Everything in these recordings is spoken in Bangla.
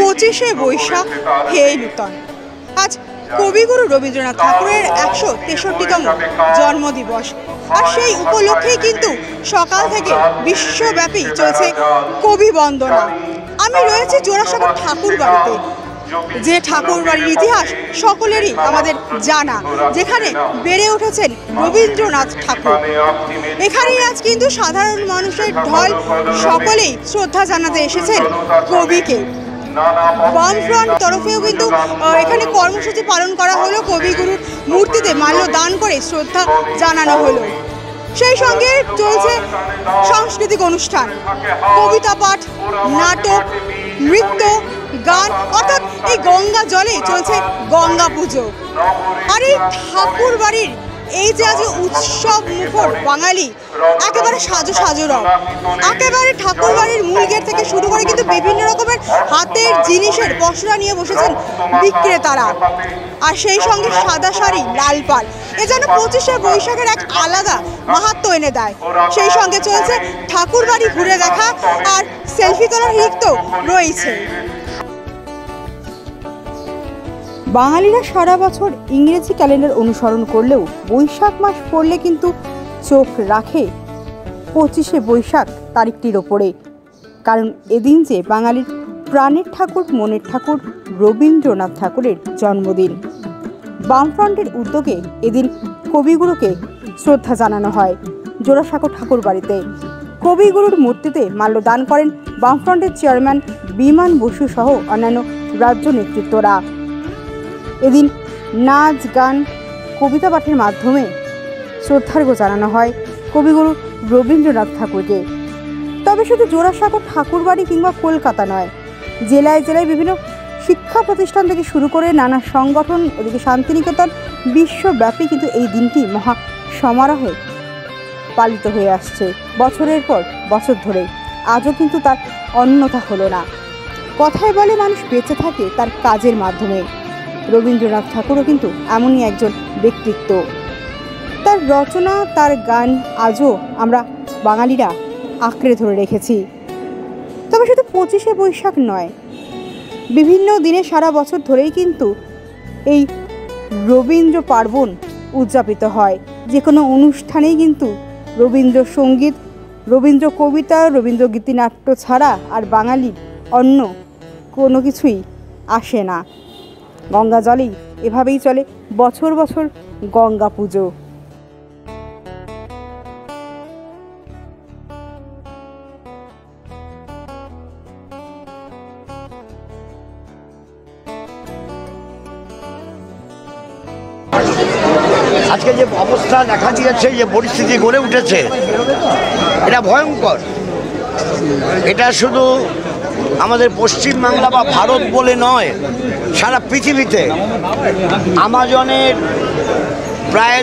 25শে বৈশাখ হে নূতন। আজ কবিগুরু রবীন্দ্রনাথ ঠাকুরের 163তম জন্মদিবস, আর সেই উপলক্ষেই কিন্তু সকাল থেকে বিশ্বব্যাপী চলছে কবি বন্দনা। আমি রয়েছে জোড়াসাঁকোর ঠাকুর বাড়িতে, যে ঠাকুর বাড়ির ইতিহাস সকলেরই আমাদের জানা, যেখানে বেড়ে উঠেছেন রবীন্দ্রনাথ ঠাকুর। এখানেই আজ কিন্তু সাধারণ মানুষের ঢল, সকলেই শ্রদ্ধা জানাতে এসেছেন কবিকে। বামফ্রন্ট তরফেও কিন্তু এখানে কর্মসূচি পালন করা হলো, কবিগুরুর মূর্তিতে মাল্যদান করে শ্রদ্ধা জানানো হলো। সেই সঙ্গে চলছে সাংস্কৃতিক অনুষ্ঠান, কবিতা পাঠ, নাটক, নৃত্য, গান, অর্থাৎ এই গঙ্গা জলে চলছে গঙ্গা পুজো। আর এই ঠাকুর বাড়ির এই যে আজ উৎসব মুখর বাঙালি, একেবারে সাজো সাজো রং, একেবারে ঠাকুর বাড়ির মূল গেট থেকে শুরু করে কিন্তু বিভিন্ন রকমের হাতের জিনিসের পসরা নিয়ে বসেছেন বিক্রেতারা। আর সেই সঙ্গে সাদা শাড়ি, লাল পাড়, এ যেন 25শে বৈশাখের এক আলাদা মাহাত্ম্য এনে দেয়। সেই সঙ্গে চলছে ঠাকুর বাড়ি ঘুরে দেখা আর সেলফি তোলার হিড়িক তো রয়েছে। বাঙালিরা সারা বছর ইংরেজি ক্যালেন্ডার অনুসরণ করলেও বৈশাখ মাস পড়লে কিন্তু চোখ রাখে 25শে বৈশাখ তারিখটির ওপরে। কারণ এদিন যে বাঙালির প্রাণের ঠাকুর, মনের ঠাকুর রবীন্দ্রনাথ ঠাকুরের জন্মদিন। বামফ্রন্টের উদ্যোগে এদিন কবিগুরুকে শ্রদ্ধা জানানো হয় জোড়াসাঁকো ঠাকুর বাড়িতে। কবিগুরুর মূর্তিতে মাল্যদান করেন বামফ্রন্টের চেয়ারম্যান বিমান বসু সহ অন্যান্য রাজ্য নেতৃত্বরা। এদিন নাচ, গান, কবিতা পাঠের মাধ্যমে শ্রদ্ধার্ঘ্য জানানো হয় কবিগুরু রবীন্দ্রনাথ ঠাকুরকে। তবে শুধু জোড়াসাঁকো ঠাকুর বাড়ি কিংবা কলকাতা নয়, জেলায় জেলায় বিভিন্ন শিক্ষা প্রতিষ্ঠান থেকে শুরু করে নানা সংগঠন, এদিকে শান্তিনিকেতন, বিশ্বব্যাপী কিন্তু এই দিনটি মহা সমারোহে পালিত হয়ে আসছে বছরের পর বছর ধরে। আজও কিন্তু তার অন্যথা হলো না। কথায় বলে মানুষ বেঁচে থাকে তার কাজের মাধ্যমে। রবীন্দ্রনাথ ঠাকুরও কিন্তু এমনই একজন ব্যক্তিত্ব। তার রচনা, তার গান আজও আমরা বাঙালিরা আঁকড়ে ধরে রেখেছি। তবে শুধু 25শে বৈশাখ নয়, বিভিন্ন দিনে সারা বছর ধরেই কিন্তু এই রবীন্দ্র পার্বণ উদযাপিত হয়। যে কোনো অনুষ্ঠানেই কিন্তু রবীন্দ্রসঙ্গীত, রবীন্দ্র কবিতা, রবীন্দ্র গীতিনাট্য ছাড়া আর বাঙালির অন্য কোনো কিছুই আসে না। গঙ্গা জলেই এভাবেই চলে বছর বছর গঙ্গা পুজো। আজকে যে অবস্থা দেখা দিয়েছে, যে পরিস্থিতি গড়ে উঠেছে, এটা ভয়ঙ্কর। এটা শুধু আমাদের পশ্চিমবাংলা বা ভারত বলে নয়, সারা পৃথিবীতে আমাজনের প্রায়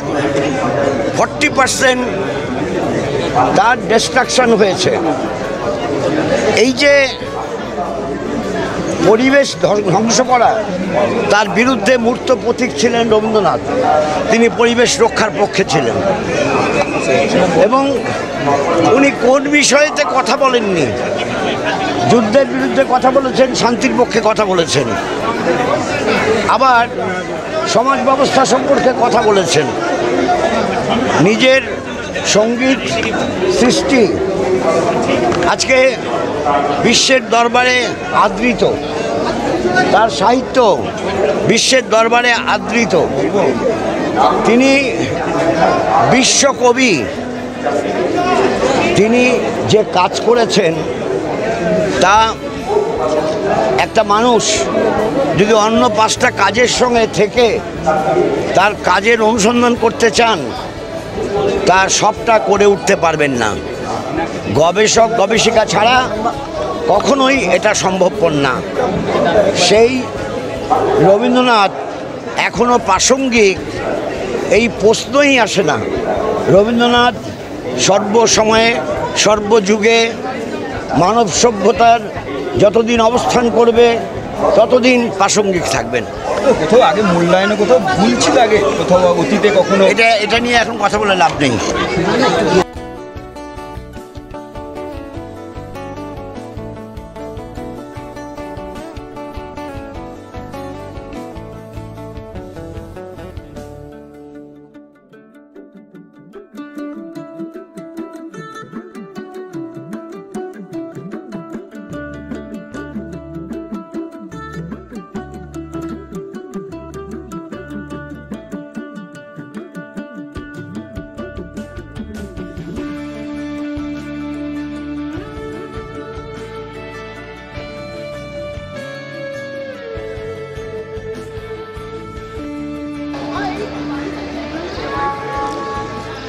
40% তার ডিস্ট্রাকশন হয়েছে। এই যে পরিবেশ ধ্বংস করা, তার বিরুদ্ধে মূর্ত প্রতীক ছিলেন রবীন্দ্রনাথ। তিনি পরিবেশ রক্ষার পক্ষে ছিলেন এবং উনি কোন বিষয়েতে কথা বলেননি। যুদ্ধের বিরুদ্ধে কথা বলেছেন, শান্তির পক্ষে কথা বলেছেন, আবার সমাজ ব্যবস্থা সম্পর্কে কথা বলেছেন। নিজের সঙ্গীত সৃষ্টি আজকে বিশ্বের দরবারে আদৃত, তার সাহিত্য বিশ্বের দরবারে আদৃত। তিনি বিশ্বকবি। তিনি যে কাজ করেছেন তা একটা মানুষ যদি অন্য 5টা কাজের সঙ্গে থেকে তার কাজের অনুসন্ধান করতে চান, তা সবটা করে উঠতে পারবেন না। গবেষক গবেষিকা ছাড়া কখনোই এটা সম্ভবপর না। সেই রবীন্দ্রনাথ এখনও প্রাসঙ্গিক, এই প্রশ্নই আসে না। রবীন্দ্রনাথ সর্বসময়ে, সর্বযুগে মানব সভ্যতার যতদিন অবস্থান করবে ততদিন প্রাসঙ্গিক থাকবেন। কোথাও আগে মূল্যায়নে কোথাও ভুল ছিল, আগে কোথাও অতীতে কখনো, এটা নিয়ে এখন কথা বলে লাভ নেই।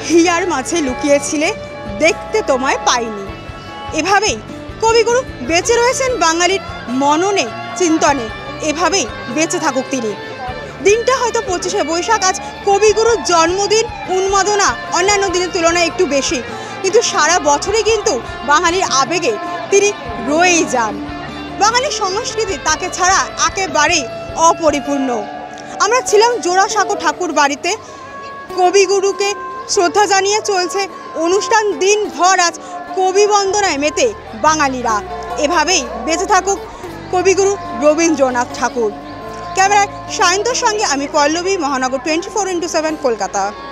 হিয়ার মাঝে লুকিয়েছিলে, দেখতে তোমায় পাইনি। এভাবেই কবিগুরু বেঁচে রয়েছেন বাঙালির মননে, চিন্তনে। এভাবেই বেঁচে থাকুক তিনি। দিনটা হয়তো 25শে বৈশাখ, আজ কবিগুরুর জন্মদিন। উন্মাদনা অন্যান্য দিনের তুলনায় একটু বেশি, কিন্তু সারা বছরই কিন্তু বাঙালির আবেগে তিনি রয়েই যান। বাঙালির সংস্কৃতি তাকে ছাড়া একেবারেই অপরিপূর্ণ। আমরা ছিলাম জোড়াসাঁকো ঠাকুর বাড়িতে। কবিগুরুকে শ্রদ্ধা জানিয়ে চলছে অনুষ্ঠান। দিনভর আজ কবি বন্দনায় মেতে বাঙালিরা। এভাবেই বেঁচে থাকুক কবিগুরু রবীন্দ্রনাথ ঠাকুর। ক্যামেরায় সায়ন্তর সঙ্গে আমি পল্লবী, মহানগর 24x7 কলকাতা।